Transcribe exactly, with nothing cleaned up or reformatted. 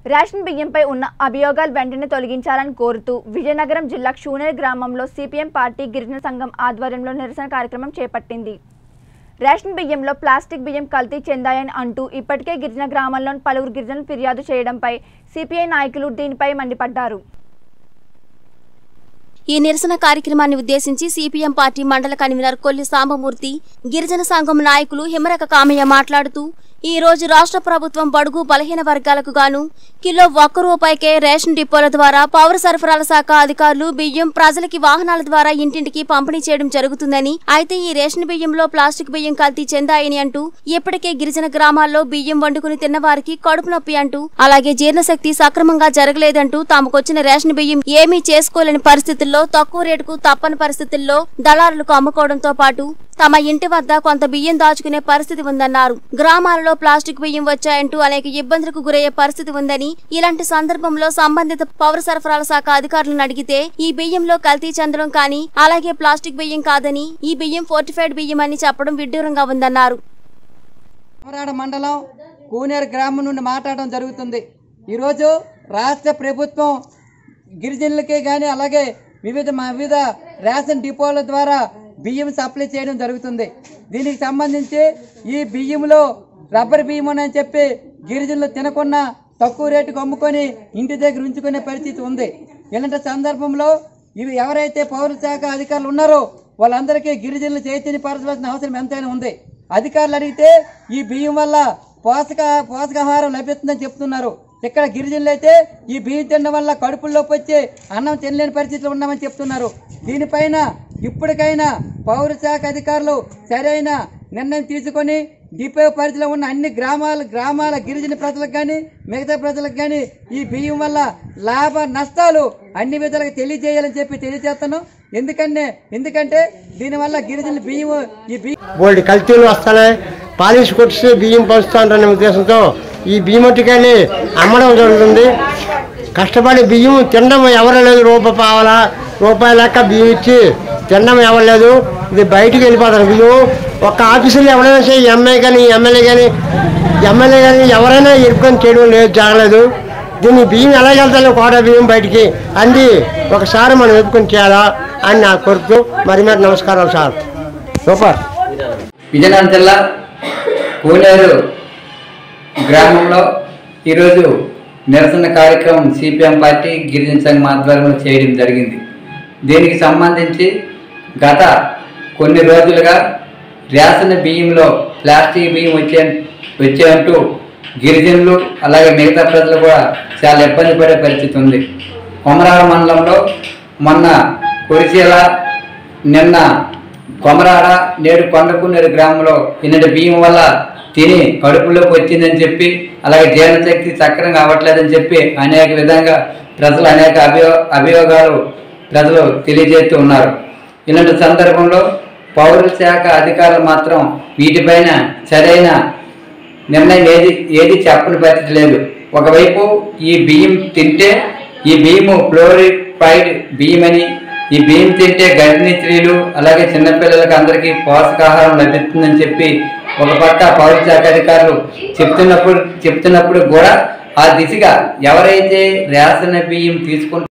Ration బియ్యంపై ఉన్న అభియోగాలు వెంటనే తొలగించాలని కోరుతూ విజయనగరం జిల్లా షూనేరు గ్రామంలో సిపిఎం పార్టీ గిరిజన సంఘం ఆధ్వర్యంలో నిరసన కార్యక్రమం చేపట్టింది. రేషన్ బియ్యంలో ప్లాస్టిక్ బియ్యం కల్తీ చెందాయని అంటూ ఇప్పటికే గిరిజన గ్రామాల్లోని పలువురు గిరిజనులు ఫిర్యాదు చేయడంపై సిపిఐ నాయకులు దీనిపై మండిపడ్డారు. ఈ నిరసన కార్యక్రమాన్ని ఉద్దేశించి సిపిఎం పార్టీ మండల కన్వీనర్ కొల్లి సాంబమూర్తి, గిరిజన సంఘం నాయకులు హిమరక కామయ్య మాట్లాడుతూ ఈ రోజు రాష్ట్ర ప్రభుత్వం బడుగు బలహీన వర్గాలకు గాను కిలో ఒక్క రూపాయికే రేషన్ డిపోల ద్వారా పౌర సరఫరాల శాఖ అధికారులు బియ్యం ప్రజలకి వాహనాల ద్వారా ఇంటింటికి పంపిణీ చేయడం జరుగుతుందని, అయితే ఈ రేషన్ బియ్యంలో ప్లాస్టిక్ బియ్యం కల్తీ చెందాయని అంటూ ఇప్పటికే గిరిజన గ్రామాల్లో బియ్యం వండుకుని తిన్నవారికి కడుపు నొప్పి అంటూ అలాగే జీర్ణశక్తి సక్రమంగా జరగలేదంటూ తాముకొచ్చిన రేషన్ బియ్యం ఏమీ చేసుకోలేని పరిస్థితుల్లో తక్కువ రేటుకు తప్పని పరిస్థితుల్లో దళారులకు అమ్ముకోవడంతో పాటు తమ ఇంటి వద్ద కొంత బియ్యం దాచుకునే పరిస్థితి ఉందన్నారు. గ్రామాలలో ప్లాస్టిక్ బియ్యం వచ్చాయంటూ అనేక ఇబ్బందులకు గురయ్యే పరిస్థితి ఉందని, ఇలాంటి సందర్భంలో సంబంధిత పౌర సరఫరాల శాఖ అధికారులను అడిగితే ఈ బియ్యంలో కల్తీ చెందడం కానీ అలాగే ప్లాస్టిక్ బియ్యం కాదని ఈ బియ్యం ఫోర్టిఫైడ్ బియ్యం అని చెప్పడం విడ్డూరంగా ఉందన్నారు. మండలం కూనేరు గ్రామం నుండి మాట్లాడడం జరుగుతుంది. ఈరోజు రాష్ట్ర ప్రభుత్వం గిరిజనులకే కానీ అలాగే వివిధ వివిధ రేషన్ డిపోల ద్వారా బియ్యం సప్లై చేయడం జరుగుతుంది. దీనికి సంబంధించి ఈ బియ్యంలో రబ్బర్ బియ్యం అని చెప్పి గిరిజనులు తినకుండా తక్కువ రేటుకు అమ్ముకొని ఇంటి దగ్గర ఉంచుకునే పరిస్థితి ఉంది. ఇలాంటి సందర్భంలో ఇవి ఎవరైతే పౌర శాఖ అధికారులు ఉన్నారో వాళ్ళందరికీ గిరిజనులు చైతన్యపరచాల్సిన అవసరం ఎంతైనా ఉంది. అధికారులు అడిగితే ఈ బియ్యం వల్ల పోషక పోషకాహారం లభిస్తుందని చెప్తున్నారు. ఇక్కడ గిరిజనులు అయితే ఈ బియ్యం తినడం వల్ల కడుపుల్లోకి వచ్చి అన్నం తినలేని పరిస్థితిలో ఉన్నామని చెప్తున్నారు. దీనిపైన ఇప్పటికైనా పౌర శాఖ అధికారులు సరైన నిర్ణయం తీసుకొని డిపో పరిధిలో ఉన్న అన్ని గ్రామాల గ్రామాల గిరిజన ప్రజలకు కానీ మిగతా ప్రజలకు కానీ ఈ బియ్యం వల్ల లాభ నష్టాలు అన్ని విధాలుగా తెలియజేయాలని చెప్పి తెలియజేస్తున్నాం. ఎందుకంటే ఎందుకంటే దీనివల్ల గిరిజనుల బియ్యం ఈ బియ్యం కల్తీలు వస్తాయి, పాలిష్ కొట్టి బియ్యం పంచుతారనే ఉద్దేశంతో ఈ బియ్యమట్టుకెళ్ళి అమ్మడం జరుగుతుంది. కష్టపడి బియ్యం తినడం ఎవరు లేదు. రూపాయి పావాలా రూపాయి లెక్క బియ్యం ఇచ్చి తినడం ఎవరు లేదు. ఇది బయటికి వెళ్ళిపోతారు బియ్యం. ఒక ఆఫీసులు ఎవరైనా సరే ఎంఏ కానీ ఎమ్మెల్యే కానీ ఎమ్మెల్యే కానీ ఎవరైనా ఇరుకొని చేయడం లేదు, జరగలేదు. దీన్ని బియ్యం ఎలా వెళ్తాను కోట బియ్యం బయటికి అంది ఒకసారి మనం ఎదుర్కొని చేయాలా అని నా కోరుతూ మరి మరి నమస్కారాలు సార్. సూపర్. విజయనగరం జిల్లా కూనేరు గ్రామంలో ఈరోజు నిరసన కార్యక్రమం సిపిఎం పార్టీ గిరిజన సంఘం ఆధ్వర్యంలో చేయడం జరిగింది. దీనికి సంబంధించి గత కొన్ని రోజులుగా రేషన్ బియ్యంలో ప్లాస్టిక్ బియ్యం వచ్చే వచ్చేంటూ గిరిజనులు అలాగే మిగతా ప్రజలు కూడా చాలా ఇబ్బంది పడే పరిస్థితి ఉంది. కొమరాడ మండలంలో మొన్న కొరిసేల నిన్న కొమరాడ నేడు కొండకునేరు గ్రామంలో ఇన్నటి బియ్యం వల్ల తిని కడుపులోకి వచ్చిందని చెప్పి అలాగే జీర్ణశక్తి సక్రంగా అవ్వట్లేదని చెప్పి అనేక విధంగా ప్రజలు అనేక అభియో అభియోగాలు ప్రజలు తెలియజేస్తూ ఉన్నారు. ఇలాంటి సందర్భంలో పౌర శాఖ అధికారులు మాత్రం వీటిపైన సరైన నిర్ణయం ఏది ఏది చెప్పని పరిస్థితి లేదు. ఒకవైపు ఈ బియ్యం తింటే ఈ బియ్యము ఫ్లోరిఫైడ్ బియ్యం అని, ఈ బియ్యం తింటే గర్భిణీ స్త్రీలు అలాగే చిన్నపిల్లలకు అందరికీ పోషకాహారం లభిస్తుందని చెప్పి ఒక పక్క పౌర శాఖ అధికారులు చెప్తున్నప్పుడు చెప్తున్నప్పుడు కూడా ఆ దిశగా ఎవరైతే రేషన్ బియ్యం తీసుకుంటారో